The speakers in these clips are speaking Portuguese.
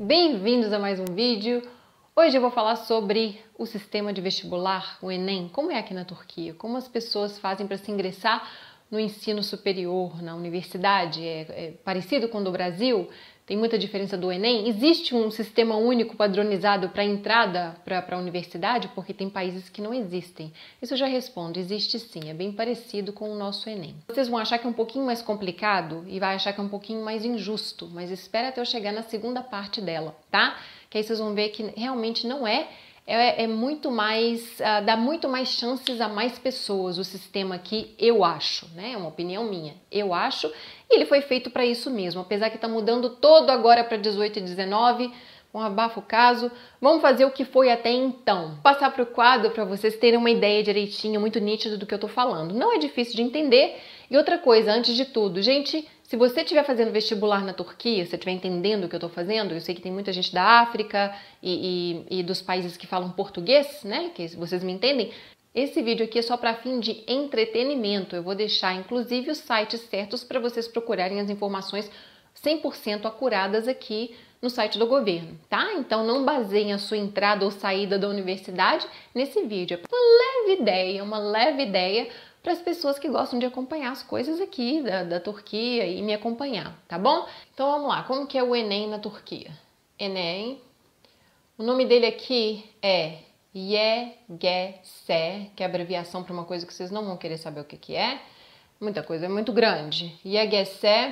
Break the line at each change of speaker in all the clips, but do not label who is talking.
bem-vindos a mais um vídeo. Hoje eu vou falar sobre o sistema de vestibular, o Enem, como é aqui na Turquia, como as pessoas fazem para se ingressar no ensino superior, na universidade, é parecido com o do Brasil, tem muita diferença do Enem. Existe um sistema único padronizado para a entrada para a universidade, porque tem países que não existem. Isso eu já respondo, existe sim, é bem parecido com o nosso Enem. Vocês vão achar que é um pouquinho mais complicado e vai achar que é um pouquinho mais injusto, mas espera até eu chegar na segunda parte dela, tá? Que aí vocês vão ver que realmente não é muito mais, dá muito mais chances a mais pessoas o sistema aqui, eu acho, né? É uma opinião minha, eu acho, e ele foi feito para isso mesmo, apesar que está mudando todo agora para 18 e 19, um abafa o caso, vamos fazer o que foi até então. Vou passar para o quadro para vocês terem uma ideia direitinho, muito nítida do que eu estou falando. Não é difícil de entender. E outra coisa, antes de tudo, gente, se você estiver fazendo vestibular na Turquia, se você estiver entendendo o que eu estou fazendo, eu sei que tem muita gente da África e dos países que falam português, né, que vocês me entendem, esse vídeo aqui é só para fim de entretenimento. Eu vou deixar, inclusive, os sites certos para vocês procurarem as informações 100% acuradas aqui no site do governo, tá? Então não baseiem a sua entrada ou saída da universidade nesse vídeo. É uma leve ideia para as pessoas que gostam de acompanhar as coisas aqui da Turquia e me acompanhar, tá bom? Então vamos lá, como que é o Enem na Turquia? Enem, o nome dele aqui é YGS, que é abreviação para uma coisa que vocês não vão querer saber o que é, muita coisa, é muito grande. YGS,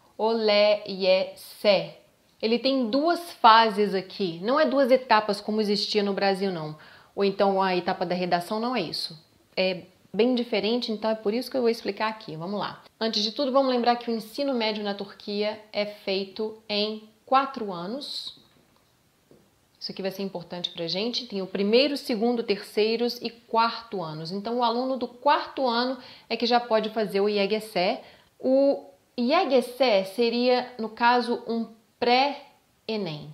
OLEYES. Ele tem duas fases aqui, não é duas etapas como existia no Brasil não, ou então a etapa da redação não é isso, é bem diferente, então é por isso que eu vou explicar aqui, vamos lá. Antes de tudo, vamos lembrar que o ensino médio na Turquia é feito em 4 anos, isso aqui vai ser importante pra gente, tem o primeiro, segundo, terceiros e quarto anos, então o aluno do quarto ano é que já pode fazer o YGS. O YGS seria, no caso, um pré-ENEM.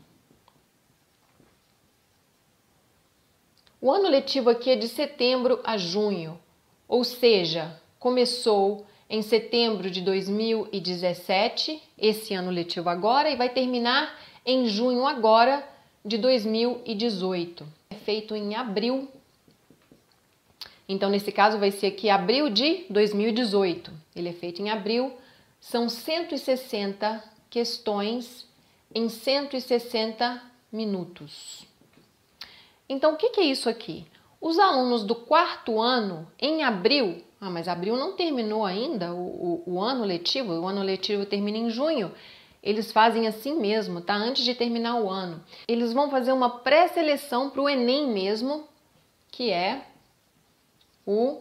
O ano letivo aqui é de setembro a junho, ou seja, começou em setembro de 2017, esse ano letivo agora, e vai terminar em junho agora de 2018. É feito em abril, então nesse caso vai ser aqui abril de 2018. Ele é feito em abril, são 160 questões em 160 minutos. Então, o que é isso aqui? Os alunos do quarto ano, em abril, mas abril não terminou ainda o ano letivo, o ano letivo termina em junho, eles fazem assim mesmo, tá? Antes de terminar o ano. Eles vão fazer uma pré-seleção para o Enem mesmo, que é o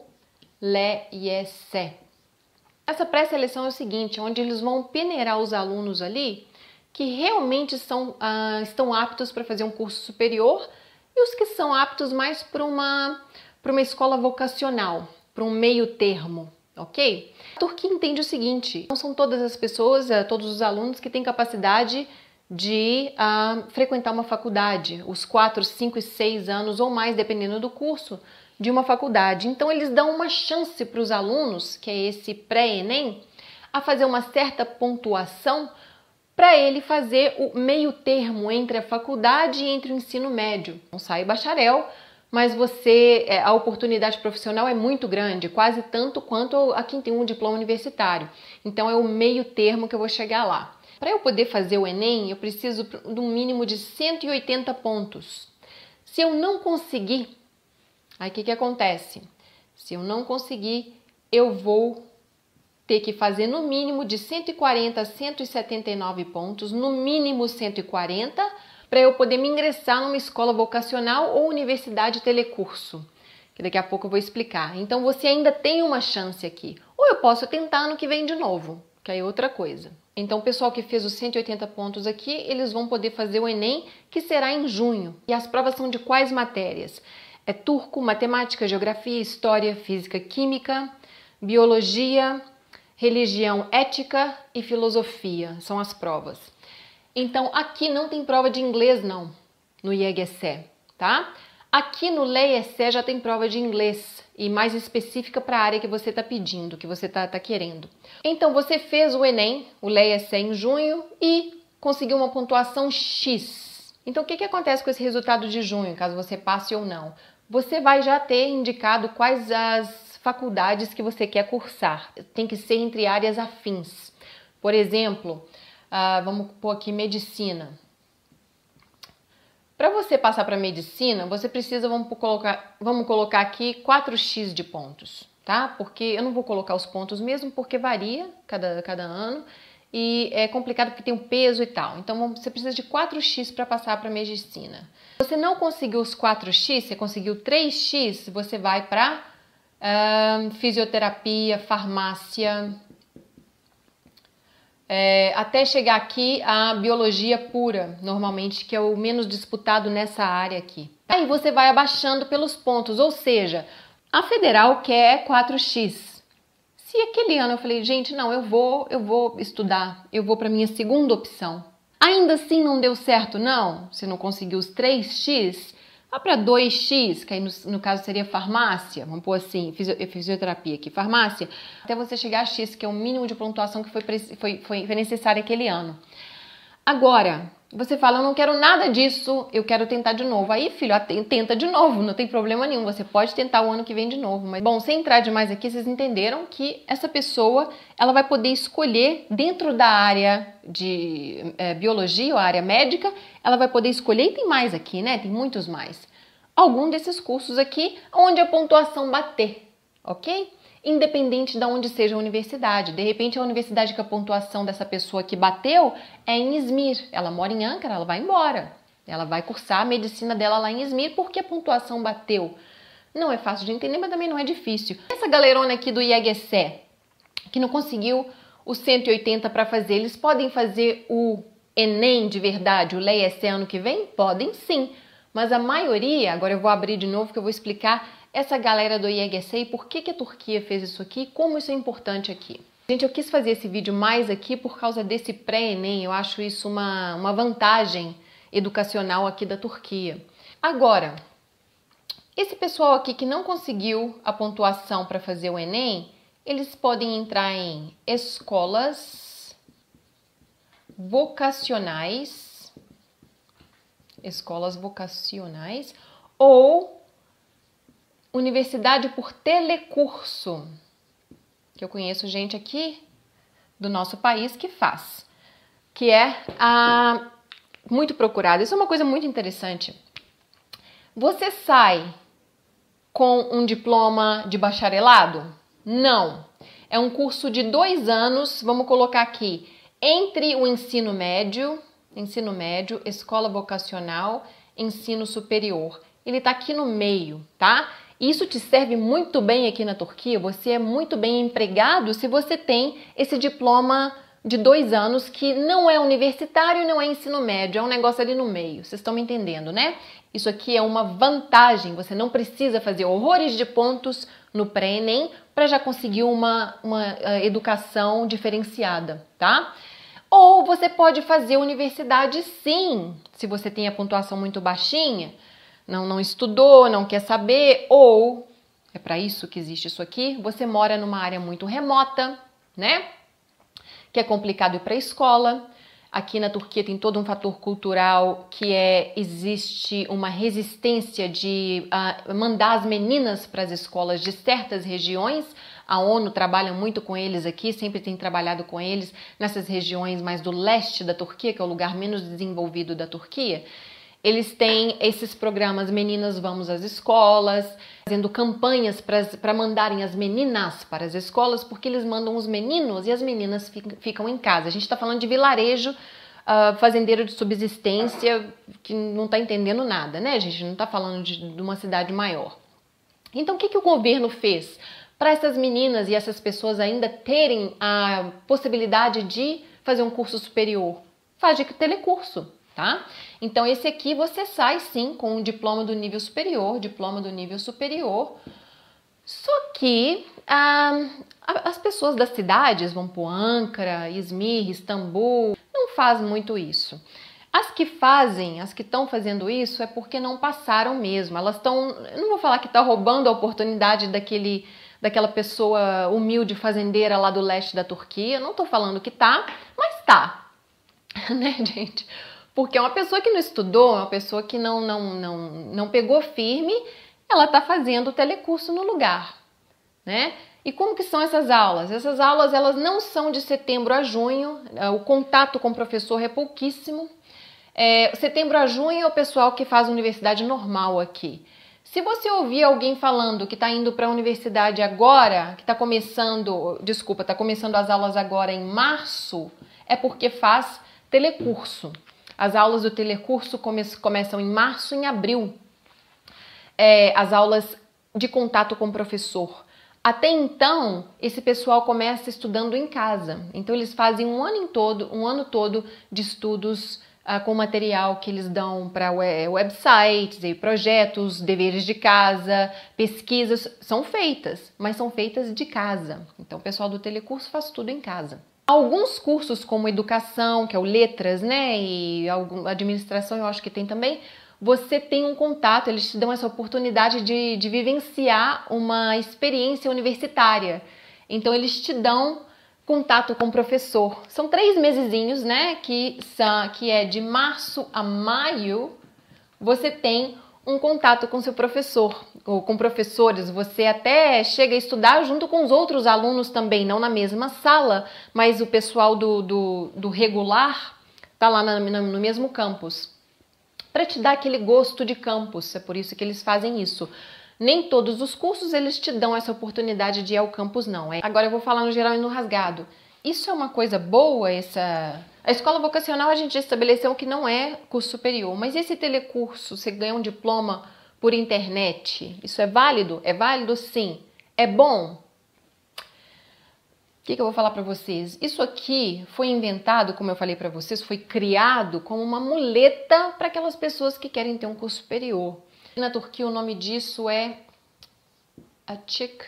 LEYES. Essa pré-seleção é o seguinte, onde eles vão peneirar os alunos ali que realmente estão aptos para fazer um curso superior e os que são aptos mais para uma escola vocacional, para um meio termo, ok? A Turquia entende o seguinte, não são todas as pessoas, todos os alunos que têm capacidade de frequentar uma faculdade, os 4, 5 e 6 anos ou mais, dependendo do curso, de uma faculdade. Então eles dão uma chance para os alunos, que é esse pré-ENEM, a fazer uma certa pontuação para ele fazer o meio termo entre a faculdade e entre o ensino médio. Não sai bacharel, mas a oportunidade profissional é muito grande, quase tanto quanto a quem tem um diploma universitário. Então é o meio termo que eu vou chegar lá. Para eu poder fazer o Enem, eu preciso de um mínimo de 180 pontos. Se eu não conseguir, aí o que acontece? Se eu não conseguir, eu vou ter que fazer no mínimo de 140 a 179 pontos, no mínimo 140, para eu poder me ingressar numa escola vocacional ou universidade telecurso, que daqui a pouco eu vou explicar. Então você ainda tem uma chance aqui, ou eu posso tentar ano que vem de novo, que aí é outra coisa. Então o pessoal que fez os 180 pontos aqui, eles vão poder fazer o Enem, que será em junho. E as provas são de quais matérias? É turco, matemática, geografia, história, física, química, biologia, religião, ética e filosofia, são as provas. Então, aqui não tem prova de inglês não, no YGS, tá? Aqui no LEYES já tem prova de inglês e mais específica para a área que você está pedindo, que você está querendo. Então, você fez o Enem, o LEYES em junho e conseguiu uma pontuação X. Então, o que acontece com esse resultado de junho, caso você passe ou não? Você vai já ter indicado quais as faculdades que você quer cursar. Tem que ser entre áreas afins. Por exemplo, vamos pôr aqui medicina. Para você passar para medicina, você precisa, vamos colocar aqui 4x de pontos, tá? Porque eu não vou colocar os pontos mesmo, porque varia cada ano e é complicado porque tem um peso e tal. Então você precisa de 4x para passar para medicina. Se você não conseguiu os 4x, você conseguiu 3x, você vai para fisioterapia, farmácia, até chegar aqui a biologia pura, normalmente, que é o menos disputado nessa área aqui. Aí você vai abaixando pelos pontos, ou seja, a federal quer 4x. Se aquele ano eu falei, gente, não, eu vou estudar, eu vou para minha segunda opção. Ainda assim não deu certo, não? Você não conseguiu os 3x? Vá para 2x, que aí no caso seria farmácia, vamos pôr assim, fisioterapia aqui, farmácia, até você chegar a x, que é o mínimo de pontuação que foi necessário aquele ano. Agora, você fala, eu não quero nada disso, eu quero tentar de novo. Aí, filho, tenta de novo, não tem problema nenhum, você pode tentar o ano que vem de novo. Mas, bom, sem entrar demais aqui, vocês entenderam que essa pessoa, ela vai poder escolher dentro da área de biologia ou área médica, ela vai poder escolher, e tem mais aqui, né? Tem muitos mais. Algum desses cursos aqui, onde a pontuação bater, ok? Independente de onde seja a universidade. De repente, a universidade que a pontuação dessa pessoa que bateu é em Izmir. Ela mora em Ankara, ela vai embora. Ela vai cursar a medicina dela lá em Izmir porque a pontuação bateu. Não é fácil de entender, mas também não é difícil. Essa galerona aqui do IEGC, que não conseguiu os 180 para fazer, eles podem fazer o Enem de verdade, o LEIEC ano que vem? Podem sim. Mas a maioria, agora eu vou abrir de novo que eu vou explicar essa galera do IEGC e por que a Turquia fez isso aqui e como isso é importante aqui. Gente, eu quis fazer esse vídeo mais aqui por causa desse pré-ENEM, eu acho isso uma vantagem educacional aqui da Turquia. Agora, esse pessoal aqui que não conseguiu a pontuação para fazer o ENEM, eles podem entrar em escolas vocacionais ou universidade por telecurso, que eu conheço gente aqui do nosso país que faz, que é muito procurado. Isso é uma coisa muito interessante. Você sai com um diploma de bacharelado? Não. É um curso de 2 anos, vamos colocar aqui, entre o ensino médio, escola vocacional, ensino superior. Ele está aqui no meio, tá? Isso te serve muito bem aqui na Turquia, você é muito bem empregado se você tem esse diploma de 2 anos que não é universitário e não é ensino médio, é um negócio ali no meio, vocês estão me entendendo, né? Isso aqui é uma vantagem, você não precisa fazer horrores de pontos no pré-ENEM para já conseguir uma educação diferenciada, tá? Ou você pode fazer universidade sim, se você tem a pontuação muito baixinha, não estudou, não quer saber, ou, é para isso que existe isso aqui, você mora numa área muito remota, né? Que é complicado ir para a escola. Aqui na Turquia tem todo um fator cultural que existe uma resistência de mandar as meninas para as escolas de certas regiões. A ONU trabalha muito com eles aqui, sempre tem trabalhado com eles nessas regiões mais do leste da Turquia, que é o lugar menos desenvolvido da Turquia. Eles têm esses programas Meninas Vamos às Escolas, fazendo campanhas para mandarem as meninas para as escolas, porque eles mandam os meninos e as meninas ficam em casa. A gente está falando de vilarejo, fazendeiro de subsistência, que não está entendendo nada, né? A gente não está falando de uma cidade maior. Então, o que o governo fez para essas meninas e essas pessoas ainda terem a possibilidade de fazer um curso superior? Faz de telecurso. Tá? Então, esse aqui você sai sim com um diploma do nível superior, Só que as pessoas das cidades, vão por Ankara, Izmir, Istambul, não fazem muito isso. As que estão fazendo isso é porque não passaram mesmo. Elas estão, eu não vou falar que está roubando a oportunidade daquela pessoa humilde fazendeira lá do leste da Turquia, não estou falando que tá, mas tá. né, gente? Porque uma pessoa que não estudou, uma pessoa que não pegou firme, ela está fazendo o telecurso no lugar, né? E como que são essas aulas? Essas aulas, elas não são de setembro a junho, o contato com o professor é pouquíssimo. Setembro a junho é o pessoal que faz universidade normal aqui. Se você ouvir alguém falando que está indo para a universidade agora, que está começando as aulas agora em março, é porque faz telecurso. As aulas do telecurso começam em março e em abril. As aulas de contato com o professor. Até então, esse pessoal começa estudando em casa. Então, eles fazem um ano todo de estudos com material que eles dão para websites, projetos, deveres de casa, pesquisas são feitas, mas são feitas de casa. Então, o pessoal do telecurso faz tudo em casa. Alguns cursos como educação, que é o letras, né, e administração, eu acho que tem também, você tem um contato, eles te dão essa oportunidade de vivenciar uma experiência universitária. Então, eles te dão contato com o professor. São 3 mesezinhos, né, que é de março a maio, você tem um contato com seu professor, ou com professores, você até chega a estudar junto com os outros alunos também, não na mesma sala, mas o pessoal do regular está lá no mesmo campus, para te dar aquele gosto de campus, é por isso que eles fazem isso. Nem todos os cursos eles te dão essa oportunidade de ir ao campus, não. Agora eu vou falar no geral e no rasgado. Isso é uma coisa boa, A escola vocacional a gente estabeleceu que não é curso superior, mas esse telecurso, você ganha um diploma por internet, isso é válido? É válido sim. É bom? O que eu vou falar para vocês? Isso aqui foi inventado, como eu falei para vocês, foi criado como uma muleta para aquelas pessoas que querem ter um curso superior. Na Turquia o nome disso é Açık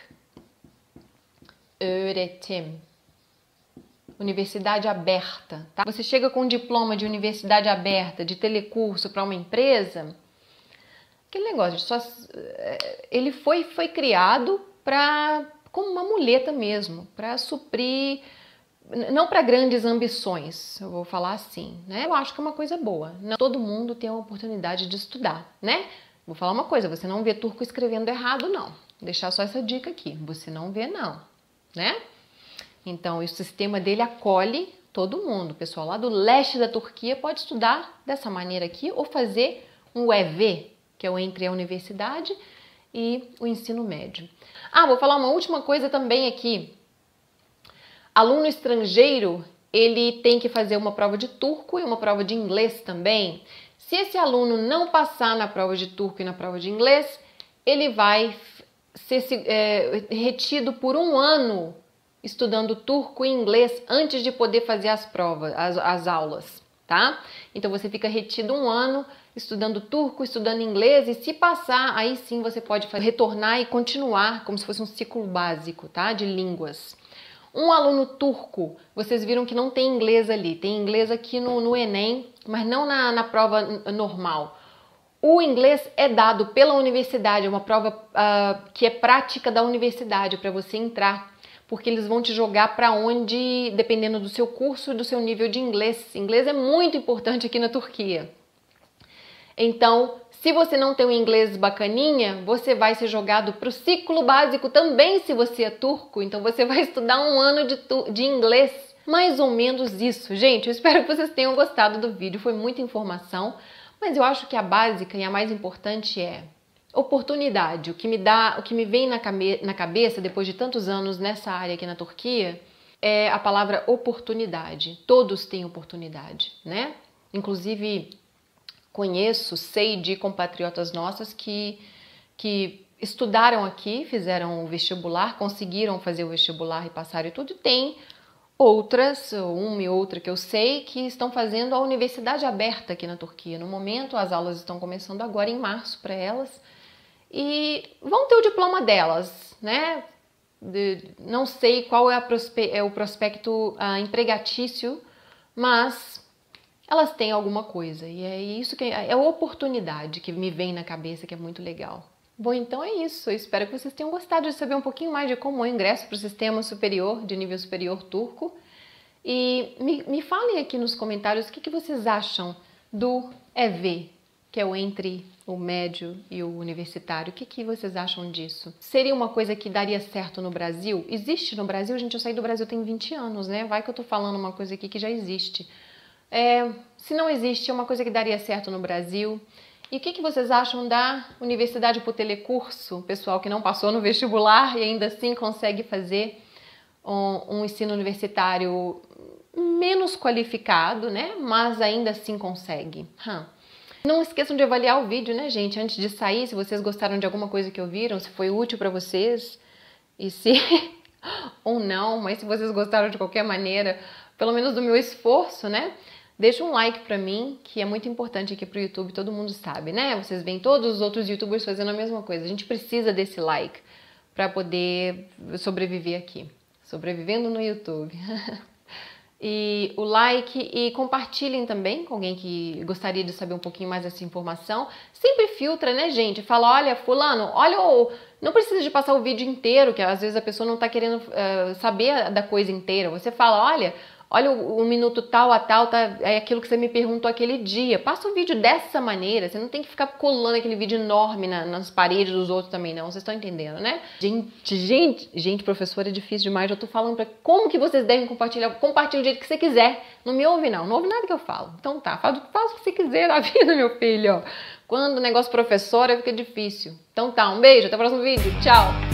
Öğretim. Universidade aberta, tá? Você chega com um diploma de universidade aberta, de telecurso para uma empresa, aquele negócio, ele foi criado como uma muleta mesmo, para suprir, não para grandes ambições, eu vou falar assim, né? Eu acho que é uma coisa boa. Não todo mundo tem a oportunidade de estudar, né? Vou falar uma coisa, você não vê turco escrevendo errado, não. Vou deixar só essa dica aqui, você não vê, não, né? Então, o sistema dele acolhe todo mundo. O pessoal lá do leste da Turquia pode estudar dessa maneira aqui ou fazer um EV, que é o entre a universidade e o ensino médio. Vou falar uma última coisa também aqui. Aluno estrangeiro, ele tem que fazer uma prova de turco e uma prova de inglês também. Se esse aluno não passar na prova de turco e na prova de inglês, ele vai ser retido por 1 ano estudando turco e inglês antes de poder fazer as provas, as aulas, tá? Então você fica retido 1 ano estudando turco, estudando inglês, e se passar, aí sim você pode retornar e continuar como se fosse um ciclo básico, tá? De línguas. Um aluno turco, vocês viram que não tem inglês ali, tem inglês aqui no Enem, mas não na prova normal. O inglês é dado pela universidade, é uma prova que é prática da universidade para você entrar, porque eles vão te jogar para onde, dependendo do seu curso e do seu nível de inglês. Inglês é muito importante aqui na Turquia. Então, se você não tem um inglês bacaninha, você vai ser jogado para o ciclo básico também se você é turco. Então, você vai estudar 1 ano de inglês. Mais ou menos isso. Gente, eu espero que vocês tenham gostado do vídeo. Foi muita informação, mas eu acho que a básica e a mais importante é oportunidade. O que me vem na cabeça depois de tantos anos nessa área aqui na Turquia é a palavra oportunidade. Todos têm oportunidade, né? Inclusive, sei de compatriotas nossas que estudaram aqui, fizeram o vestibular, conseguiram fazer o vestibular e passaram e tudo. E tem outras, uma e outra que eu sei, que estão fazendo a universidade aberta aqui na Turquia. No momento, as aulas estão começando agora em março para elas. E vão ter o diploma delas, né? Não sei qual é o prospecto empregatício, mas elas têm alguma coisa. E é isso que é a oportunidade que me vem na cabeça, que é muito legal. Bom, então é isso. Eu espero que vocês tenham gostado de saber um pouquinho mais de como é o ingresso para o sistema superior, de nível superior turco. E me falem aqui nos comentários o que vocês acham do EV, que é o entre o médio e o universitário. O que vocês acham disso? Seria uma coisa que daria certo no Brasil? Existe no Brasil? Gente, eu saí do Brasil tem 20 anos, né? Vai que eu tô falando uma coisa aqui que já existe. Se não existe, é uma coisa que daria certo no Brasil. E o que vocês acham da Universidade por Telecurso? Pessoal que não passou no vestibular e ainda assim consegue fazer um ensino universitário menos qualificado, né? Mas ainda assim consegue. Não esqueçam de avaliar o vídeo, né, gente? Antes de sair, se vocês gostaram de alguma coisa que ouviram, se foi útil para vocês, e se ou não, mas se vocês gostaram de qualquer maneira, pelo menos do meu esforço, né? Deixa um like pra mim, que é muito importante aqui pro YouTube, todo mundo sabe, né? Vocês veem todos os outros YouTubers fazendo a mesma coisa. A gente precisa desse like para poder sobreviver aqui. Sobrevivendo no YouTube. E o like, e compartilhem também com alguém que gostaria de saber um pouquinho mais dessa informação. Sempre filtra, né, gente? Fala, olha, fulano, olha, não precisa de passar o vídeo inteiro, que às vezes a pessoa não tá querendo saber da coisa inteira. Você fala, olha o minuto tal a tal, tá, é aquilo que você me perguntou aquele dia. Passa o vídeo dessa maneira, você não tem que ficar colando aquele vídeo enorme nas paredes dos outros também, não. Vocês estão entendendo, né? Gente, professor, é difícil demais. Eu tô falando pra como que vocês devem compartilhar. Compartilha do jeito que você quiser. Não me ouve, não. Não ouve nada que eu falo. Então tá, faz o que você quiser na vida, meu filho. Quando o negócio professora fica difícil. Então tá, um beijo, até o próximo vídeo. Tchau!